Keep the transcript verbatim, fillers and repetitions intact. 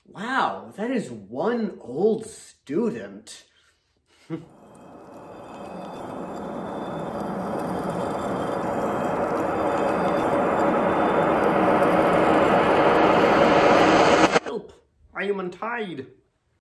Wow, that is one old student. Help! I am untied.